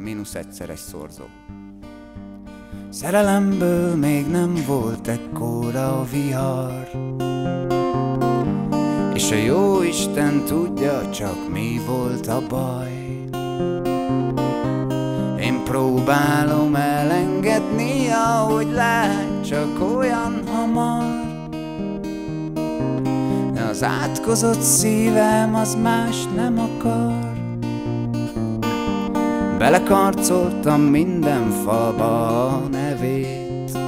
-1-es szorzó. Szerelemből még nem volt ekkora vihar, és a jóisten tudja, csak mi volt a baj. Én próbálom elengedni, ahogy lehet, csak olyan hamar. De az átkozott szívem az más nem akar. Belekarcoltam minden falba a nevét,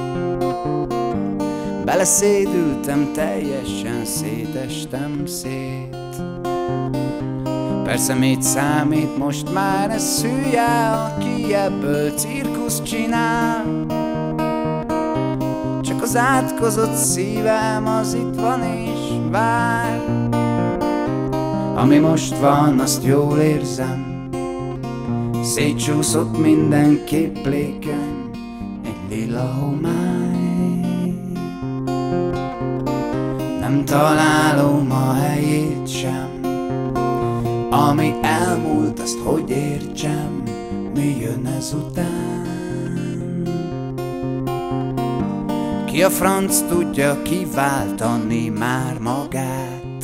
beleszédültem, teljesen szétestem szét. Persze mit számít most már ez hülye, aki ebből cirkuszt csinál. Csak az átkozott szívem az itt van és vár. Ami most van, azt jól érzem, szétcsúszott minden képléken egy lila homály. Nem találom a helyét sem, ami elmúlt, azt hogy értsem, mi jön ezután. Ki a franc tudja kiváltani már magát?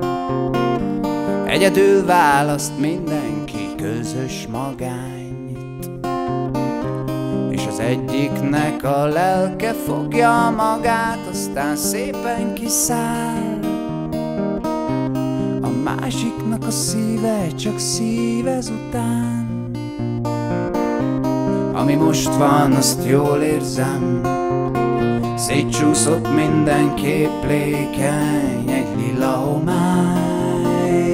Egyedül választ mindenki közös magányt, és az egyiknek a lelke fogja magát, aztán szépen kiszáll. A másiknak a szíve csak szív ezután. Ami most van, azt jól érzem, szétcsúszott minden képlékeny egy lila homály.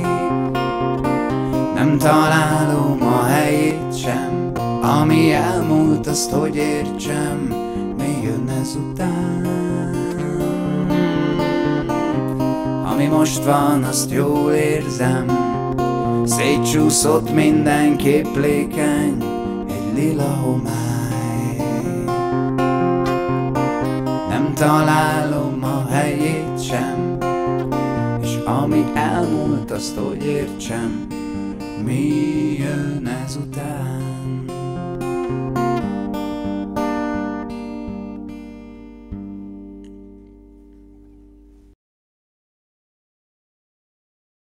Nem találom a helyét sem, ami elmúlt, azt hogy értsem, mi jön ezután. Ami most van, azt jól érzem, szétcsúszott minden képlékeny egy lila homály. Nem találom a helyét sem, és ami elmúlt, azt hogy értsem, mi jön ezután.